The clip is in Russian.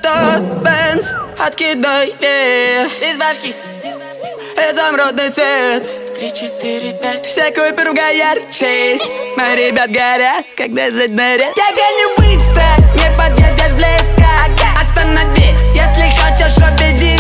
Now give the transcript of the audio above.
это Бенз, откидай вверх из башки, изумрудный цвет. 3, 4, 5. Все копи ругают 6. Мои ребят горят, когда заднарят. Я гоню быстро, не подъедешь близко. Останови, если хочешь убедиться.